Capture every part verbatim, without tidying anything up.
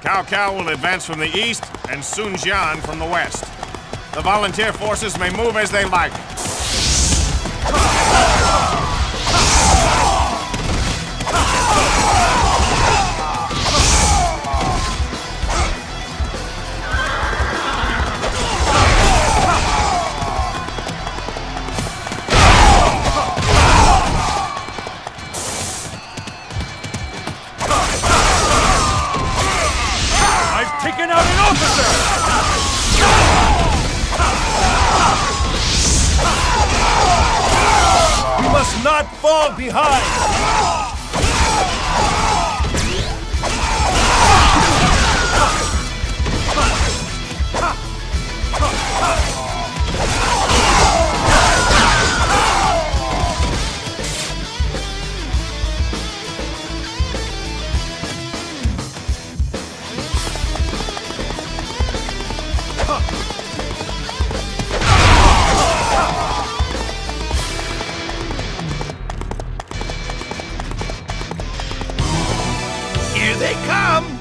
Cao Cao will advance from the east and Sun Jian from the west. The volunteer forces may move as they like. Taken out an officer! We must not fall behind! Here they come!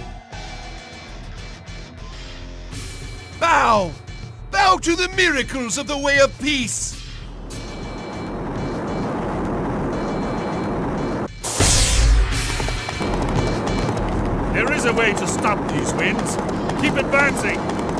Bow! Bow to the miracles of the way of peace! There is a way to stop these winds. Keep advancing!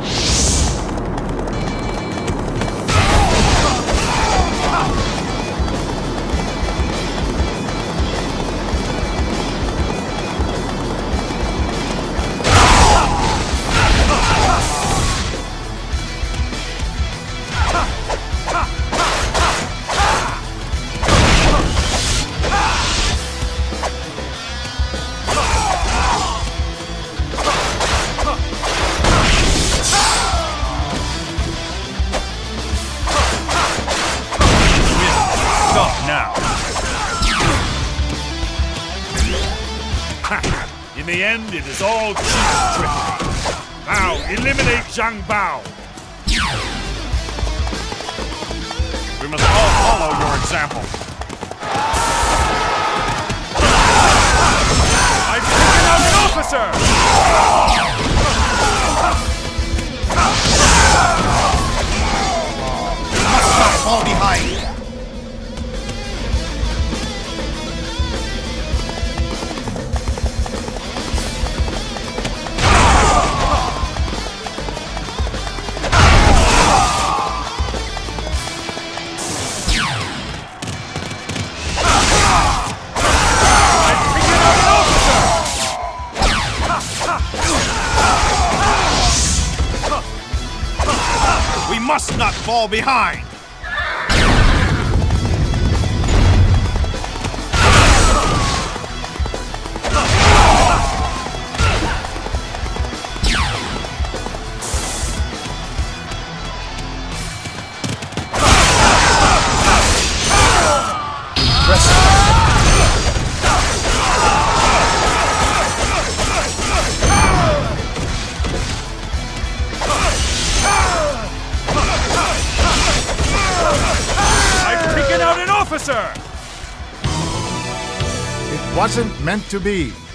Now. In the end, it is all cheap trickery. Now, eliminate Zhang Bao. We must all follow your example. I've taken out an officer! We must not fall behind! We must not fall behind! Officer! It wasn't meant to be.